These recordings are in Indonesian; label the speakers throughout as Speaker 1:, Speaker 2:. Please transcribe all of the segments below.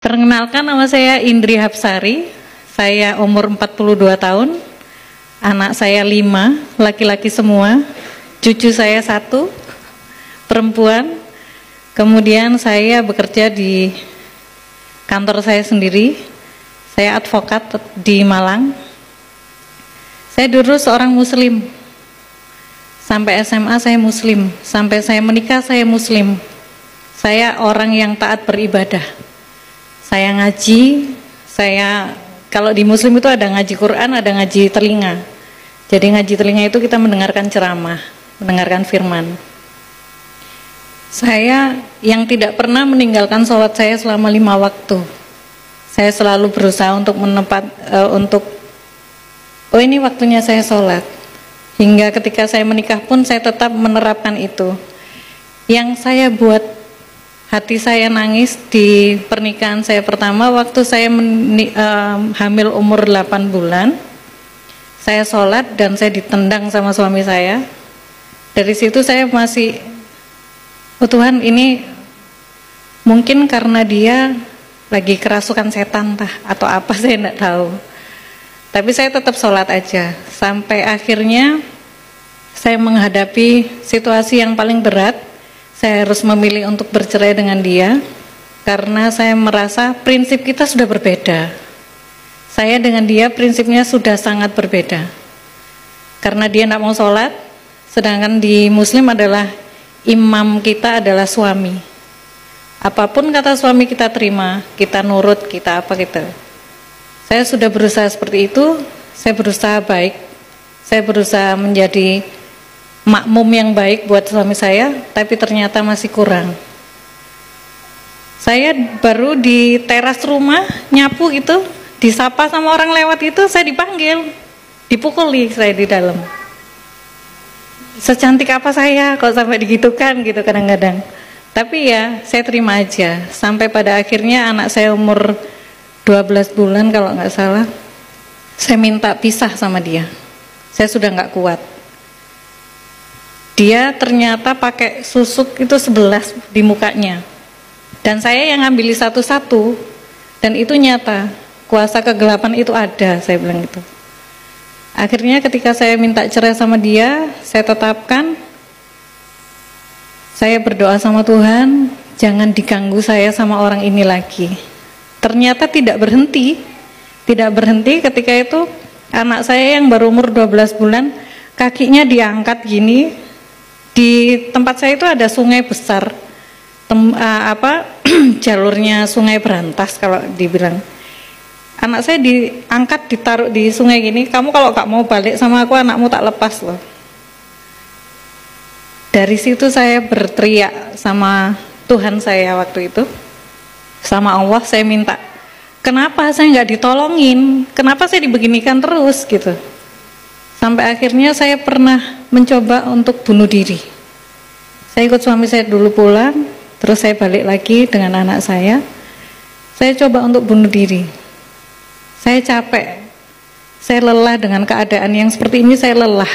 Speaker 1: Perkenalkan, nama saya Indri Hapsari. Saya umur 42 tahun. Anak saya 5, laki-laki semua. Cucu saya 1, perempuan. Kemudian saya bekerja di kantor saya sendiri. Saya advokat di Malang. Saya dulu seorang muslim. Sampai SMA saya muslim, sampai saya menikah saya muslim. Saya orang yang taat beribadah. Saya ngaji, kalau di muslim itu ada ngaji Quran, ada ngaji telinga. Jadi ngaji telinga itu kita mendengarkan ceramah, mendengarkan firman. Saya yang tidak pernah meninggalkan sholat saya selama 5 waktu. Saya selalu berusaha untuk ini waktunya saya sholat. Hingga ketika saya menikah pun saya tetap menerapkan itu. Yang saya buat hati saya nangis di pernikahan saya pertama, waktu saya hamil umur 8 bulan, saya sholat dan saya ditendang sama suami saya. Dari situ saya masih, oh Tuhan, ini mungkin karena dia lagi kerasukan setan atau apa, saya tidak tahu. Tapi saya tetap sholat aja, sampai akhirnya saya menghadapi situasi yang paling berat. Saya harus memilih untuk bercerai dengan dia, karena saya merasa prinsip kita sudah berbeda. Saya dengan dia prinsipnya sudah sangat berbeda. Karena dia tidak mau sholat, sedangkan di muslim adalah imam kita adalah suami. Apapun kata suami kita terima, kita nurut, kita apa gitu. Saya sudah berusaha seperti itu, saya berusaha baik, saya berusaha menjadi makmum yang baik buat suami saya, tapi ternyata masih kurang. Saya baru di teras rumah nyapu gitu, disapa sama orang lewat itu, saya dipanggil, dipukuli saya di dalam. Secantik apa saya kok sampai digitukan gitu kadang-kadang. Tapi ya saya terima aja, sampai pada akhirnya anak saya umur 12 bulan kalau nggak salah, saya minta pisah sama dia. Saya sudah nggak kuat. Dia ternyata pakai susuk itu 11 di mukanya, dan saya yang ngambil satu-satu, dan itu nyata, kuasa kegelapan itu ada, saya bilang gitu. Akhirnya ketika saya minta cerai sama dia, saya tetapkan, saya berdoa sama Tuhan, jangan diganggu saya sama orang ini lagi. Ternyata tidak berhenti ketika itu anak saya yang baru umur 12 bulan, kakinya diangkat gini. Di tempat saya itu ada sungai besar, jalurnya sungai Berantas kalau dibilang. Anak saya diangkat, ditaruh di sungai gini, kamu kalau gak mau balik sama aku, anakmu tak lepas loh. Dari situ saya berteriak sama Tuhan saya waktu itu, sama Allah, saya minta, kenapa saya gak ditolongin, kenapa saya dibeginikan terus gitu. Sampai akhirnya saya pernah mencoba untuk bunuh diri. Saya ikut suami saya dulu pulang, terus saya balik lagi dengan anak saya. Saya coba untuk bunuh diri. Saya capek, saya lelah dengan keadaan yang seperti ini, saya lelah.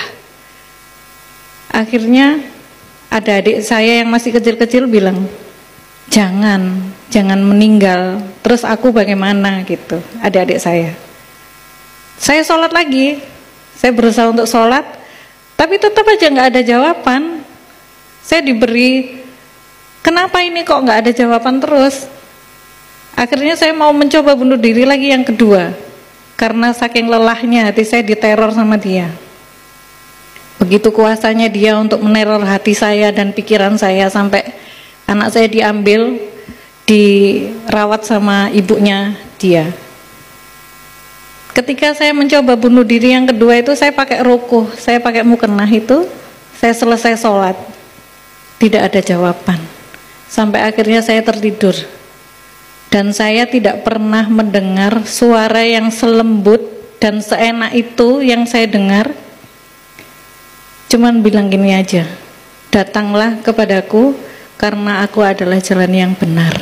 Speaker 1: Akhirnya ada adik saya yang masih kecil-kecil bilang, jangan meninggal, terus aku bagaimana gitu, adik-adik saya. Saya sholat lagi, saya berusaha untuk sholat, tapi tetap aja nggak ada jawaban. Saya diberi, kenapa ini kok nggak ada jawaban terus? Akhirnya saya mau mencoba bunuh diri lagi yang kedua, karena saking lelahnya hati saya diteror sama dia. Begitu kuasanya dia untuk meneror hati saya dan pikiran saya, sampai anak saya diambil, dirawat sama ibunya dia. Ketika saya mencoba bunuh diri yang kedua itu, saya pakai rukuh, saya pakai mukenah itu, saya selesai sholat, tidak ada jawaban. Sampai akhirnya saya tertidur, dan saya tidak pernah mendengar suara yang selembut dan seenak itu yang saya dengar. Cuman bilang gini aja, datanglah kepadaku karena aku adalah jalan yang benar.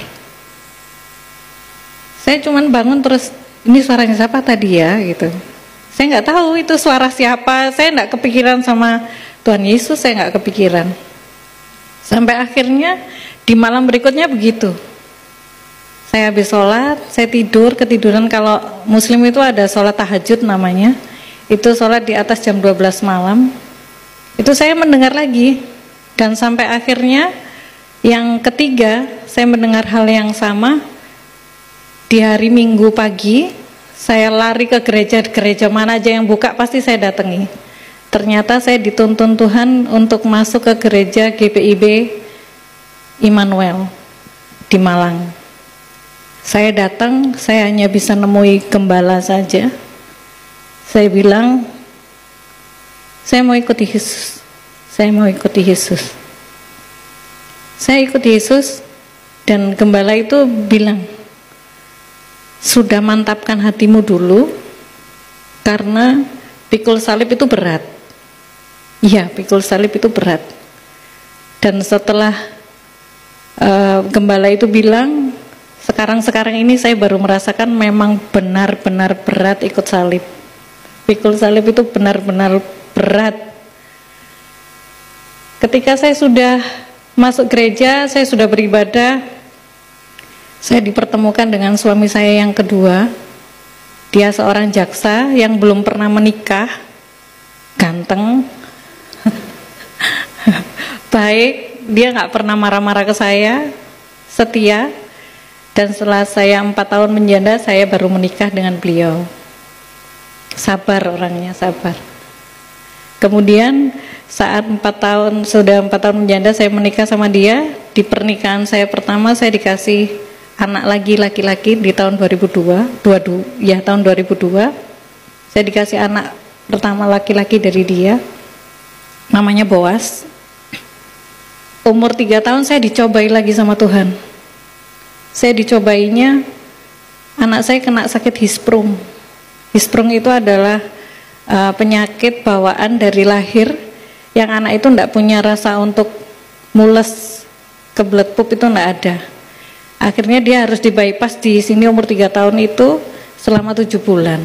Speaker 1: Saya cuman bangun terus, ini suaranya siapa tadi ya gitu. Saya nggak tahu itu suara siapa, saya nggak kepikiran sama Tuhan Yesus, saya nggak kepikiran. Sampai akhirnya di malam berikutnya begitu. Saya habis sholat, saya tidur, ketiduran. Kalau muslim itu ada sholat tahajud namanya. Itu sholat di atas jam 12 malam. Itu saya mendengar lagi. Dan sampai akhirnya yang ketiga, saya mendengar hal yang sama. Di hari Minggu pagi, saya lari ke gereja mana aja yang buka pasti saya datangi. Ternyata saya dituntun Tuhan untuk masuk ke gereja GPIB Immanuel di Malang. Saya datang, saya hanya bisa nemui gembala saja. Saya bilang, saya mau ikuti Yesus. Saya mau ikuti Yesus. Saya ikuti Yesus, dan gembala itu bilang, sudah mantapkan hatimu dulu, karena pikul salib itu berat. Iya, pikul salib itu berat. Dan setelah gembala itu bilang, sekarang ini saya baru merasakan memang benar-benar berat ikut salib. Pikul salib itu benar-benar berat. Ketika saya sudah masuk gereja, saya sudah beribadah, saya dipertemukan dengan suami saya yang kedua. Dia seorang jaksa yang belum pernah menikah, ganteng, baik, dia nggak pernah marah-marah ke saya, setia. Dan setelah saya 4 tahun menjanda, saya baru menikah dengan beliau. Sabar orangnya, sabar. Kemudian saat 4 tahun menjanda, saya menikah sama dia. Di pernikahan saya pertama, saya dikasih anak lagi laki-laki di tahun 2002. Tahun 2002. Saya dikasih anak pertama laki-laki dari dia. Namanya Boas. Umur 3 tahun saya dicobai lagi sama Tuhan. Saya dicobainya, anak saya kena sakit hisprung. Hisprung itu adalah penyakit bawaan dari lahir, yang anak itu tidak punya rasa untuk mules, kebelet pup itu tidak ada. Akhirnya dia harus di bypass di sini umur 3 tahun itu selama 7 bulan.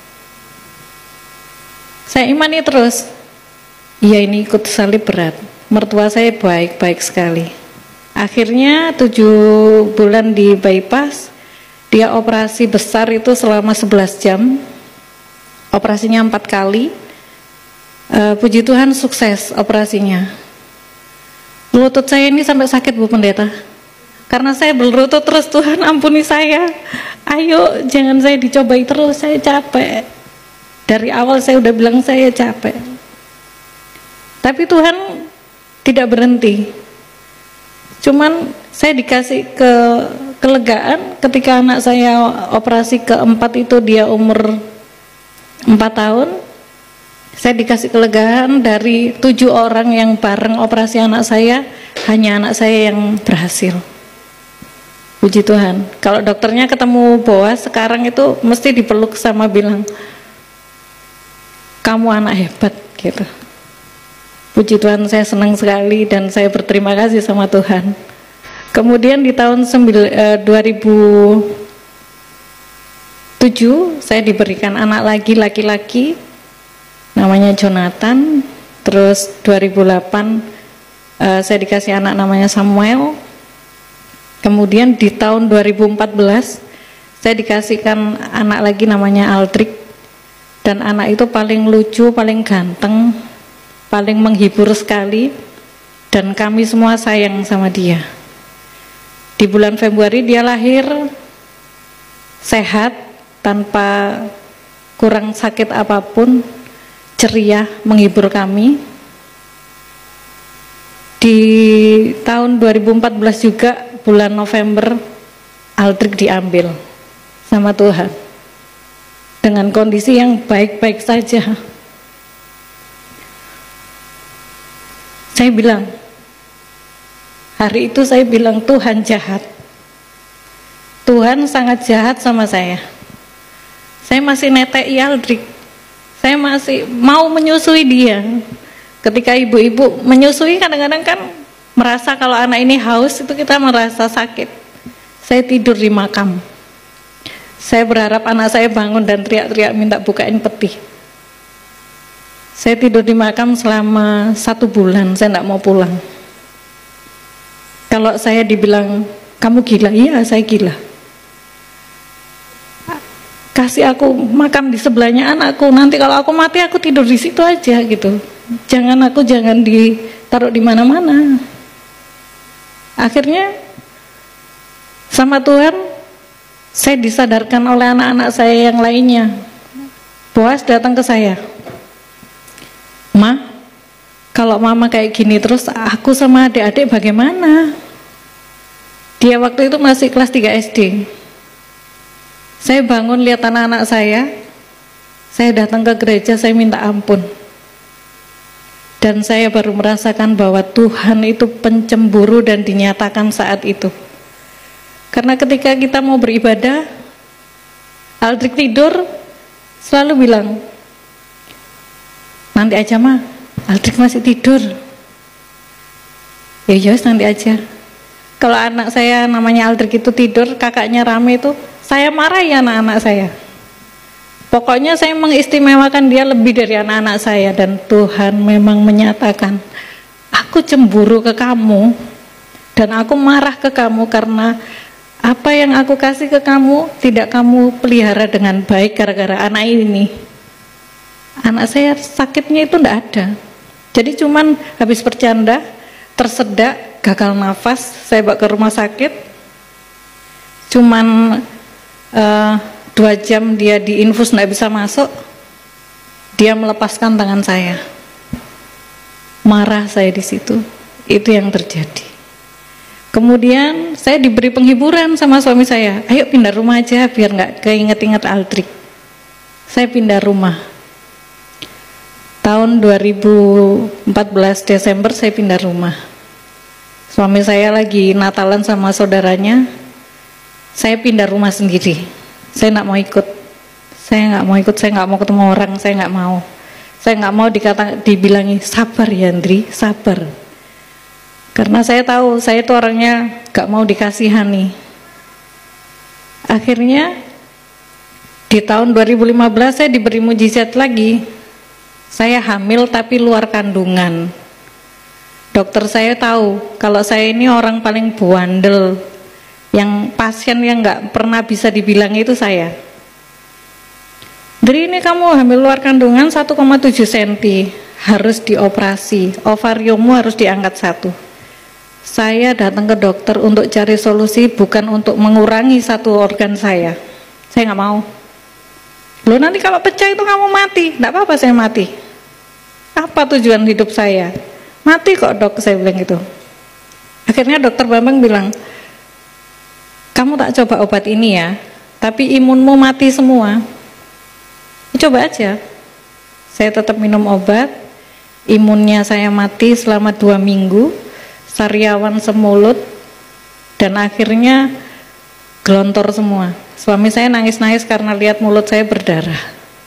Speaker 1: Saya imani terus, iya ini ikut salib berat. Mertua saya baik-baik sekali. Akhirnya 7 bulan di bypass, dia operasi besar itu selama 11 jam, operasinya 4 kali. Puji Tuhan sukses operasinya. Lutut saya ini sampai sakit Bu Pendeta, karena saya berlutut terus, Tuhan ampuni saya, ayo jangan saya dicobai terus, saya capek. Dari awal saya udah bilang saya capek, tapi Tuhan tidak berhenti. Cuman saya dikasih kelegaan ketika anak saya operasi keempat itu, dia umur 4 tahun. Saya dikasih kelegaan dari 7 orang yang bareng operasi anak saya, hanya anak saya yang berhasil. Puji Tuhan. Kalau dokternya ketemu Boas sekarang itu mesti dipeluk sama bilang, kamu anak hebat gitu. Puji Tuhan, saya senang sekali dan saya berterima kasih sama Tuhan. Kemudian di tahun 2007 saya diberikan anak lagi laki-laki, namanya Jonathan. Terus 2008 saya dikasih anak namanya Samuel. Kemudian di tahun 2014 saya dikasihkan anak lagi namanya Aldrich. Dan anak itu paling lucu, paling ganteng, paling menghibur sekali, dan kami semua sayang sama dia. Di bulan Februari dia lahir sehat, tanpa kurang sakit apapun, ceria, menghibur kami. Di tahun 2014 juga bulan November, Aldrich diambil sama Tuhan dengan kondisi yang baik-baik saja. Saya bilang, hari itu saya bilang, Tuhan jahat. Tuhan sangat jahat sama saya. Saya masih netei Aldrich. Saya masih mau menyusui dia. Ketika ibu-ibu menyusui, kadang-kadang kan merasa kalau anak ini haus, itu kita merasa sakit. Saya tidur di makam. Saya berharap anak saya bangun dan teriak-teriak minta bukain peti. Saya tidur di makam selama 1 bulan, saya tidak mau pulang. Kalau saya dibilang, kamu gila? Iya, saya gila. kasih aku makam di sebelahnya anakku, nanti kalau aku mati aku tidur di situ aja gitu, jangan ditaruh di mana-mana. Akhirnya sama Tuhan saya disadarkan oleh anak-anak saya yang lainnya. Boas datang ke saya, Ma, kalau mama kayak gini terus aku sama adik-adik bagaimana? Dia waktu itu masih kelas 3 SD. Saya bangun lihat anak-anak saya datang ke gereja, saya minta ampun. Dan saya baru merasakan bahwa Tuhan itu pencemburu dan dinyatakan saat itu. Karena ketika kita mau beribadah, Aldrik tidur, selalu bilang, nanti aja Ma, Aldrik masih tidur. Ya yos nanti aja. Kalau anak saya namanya Aldrik itu tidur, kakaknya rame itu, saya marahi anak-anak saya. Pokoknya saya mengistimewakan dia lebih dari anak-anak saya. Dan Tuhan memang menyatakan, aku cemburu ke kamu, dan aku marah ke kamu karena apa yang aku kasih ke kamu tidak kamu pelihara dengan baik gara-gara anak ini. Anak saya sakitnya itu tidak ada. Jadi cuman habis bercanda, tersedak, gagal nafas, saya bawa ke rumah sakit. Cuman 2 jam dia diinfus tidak bisa masuk. Dia melepaskan tangan saya. Marah saya di situ. Itu yang terjadi. Kemudian saya diberi penghiburan sama suami saya, ayo pindah rumah aja biar nggak keinget-inget Aldrik. Saya pindah rumah. Tahun 2014 Desember saya pindah rumah. Suami saya lagi Natalan sama saudaranya. Saya pindah rumah sendiri. Saya nggak mau ikut. Saya nggak mau ketemu orang, saya nggak mau. Saya nggak mau dibilangi sabar ya Andri, sabar. Karena saya tahu saya itu orangnya gak mau dikasihani. Akhirnya di tahun 2015 saya diberi mujizat lagi. Saya hamil tapi luar kandungan. Dokter saya tahu kalau saya ini orang paling buandel, yang pasien yang gak pernah bisa dibilang itu saya. Dari ini kamu hamil luar kandungan 1,7 cm, harus dioperasi, ovariummu harus diangkat 1. Saya datang ke dokter untuk cari solusi, bukan untuk mengurangi satu organ saya. Saya nggak mau. Loh nanti kalau pecah itu kamu mati. Nggak apa-apa saya mati. Apa tujuan hidup saya? Mati kok dok, saya bilang gitu. Akhirnya dokter Bambang bilang, kamu tak coba obat ini ya, tapi imunmu mati semua. Coba aja. Saya tetap minum obat, imunnya saya mati selama 2 minggu. Sariawan semulut, dan akhirnya gelontor semua. Suami saya nangis-nangis karena lihat mulut saya berdarah.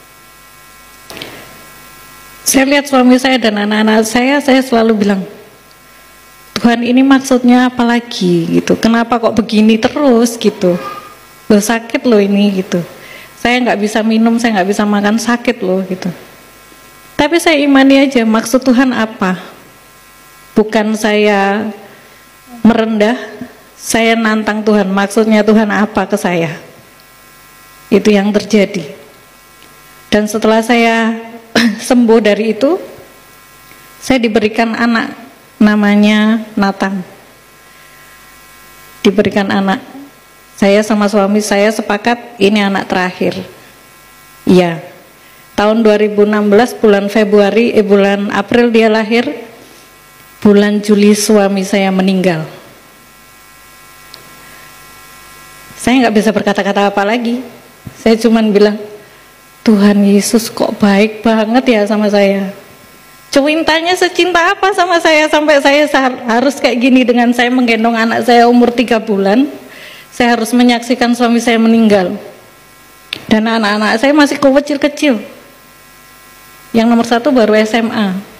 Speaker 1: Saya lihat suami saya dan anak-anak saya selalu bilang, Tuhan ini maksudnya apa lagi gitu, kenapa kok begini terus gitu, loh sakit loh ini gitu, saya nggak bisa minum, saya nggak bisa makan, sakit loh gitu. Tapi saya imani aja maksud Tuhan apa. Bukan saya merendah, saya nantang Tuhan, maksudnya Tuhan apa ke saya. Itu yang terjadi. Dan setelah saya sembuh dari itu, saya diberikan anak, namanya Nathan. Diberikan anak. Saya sama suami saya sepakat ini anak terakhir. Iya. Tahun 2016 bulan April dia lahir. Bulan Juli suami saya meninggal. Saya nggak bisa berkata-kata apa lagi. Saya cuman bilang, Tuhan Yesus kok baik banget ya sama saya. Cintanya secinta apa sama saya sampai saya harus kayak gini dengan saya menggendong anak saya umur 3 bulan. Saya harus menyaksikan suami saya meninggal. Dan anak-anak saya masih kecil-kecil. Yang nomor 1 baru SMA.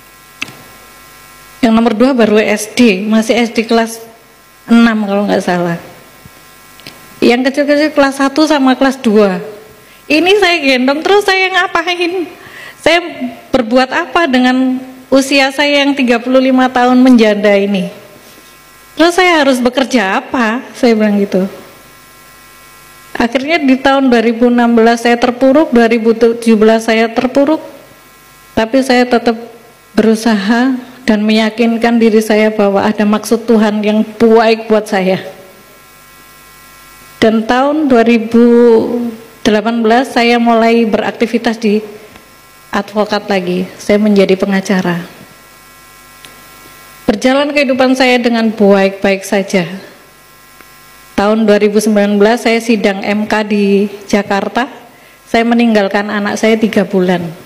Speaker 1: Yang nomor 2 baru SD, masih SD kelas 6 kalau nggak salah. Yang kecil-kecil kelas 1 sama kelas 2. Ini saya gendong terus, saya ngapain? Saya berbuat apa dengan usia saya yang 35 tahun menjanda ini? Terus saya harus bekerja apa? Saya bilang gitu. Akhirnya di tahun 2016 saya terpuruk, 2017 saya terpuruk, tapi saya tetap berusaha dan meyakinkan diri saya bahwa ada maksud Tuhan yang baik buat saya. Dan tahun 2018 saya mulai beraktivitas di advokat lagi, saya menjadi pengacara. Berjalan kehidupan saya dengan baik-baik saja. Tahun 2019 saya sidang MK di Jakarta, saya meninggalkan anak saya 3 bulan.